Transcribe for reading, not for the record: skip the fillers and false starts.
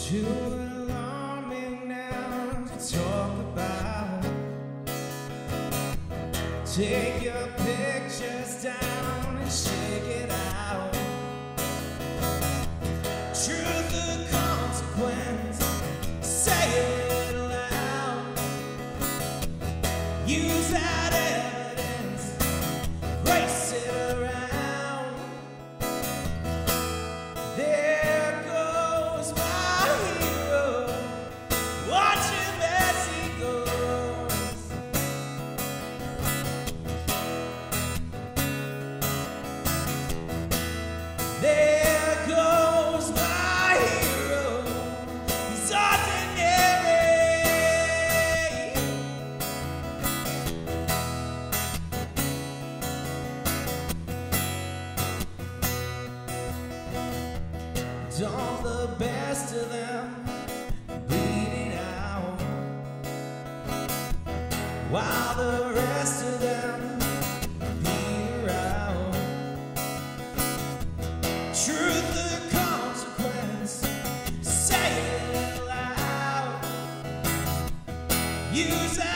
Too alarming now to talk about. Take your pictures down and shake it out. Truth the consequence, say it loud. Use that evidence, race it around. There goes my hero, watch him as he goes. There goes my hero, he's ordinary. Don't the best of them bleed it out, while the rest of them beat around. Truth the consequence, say it loud. Use that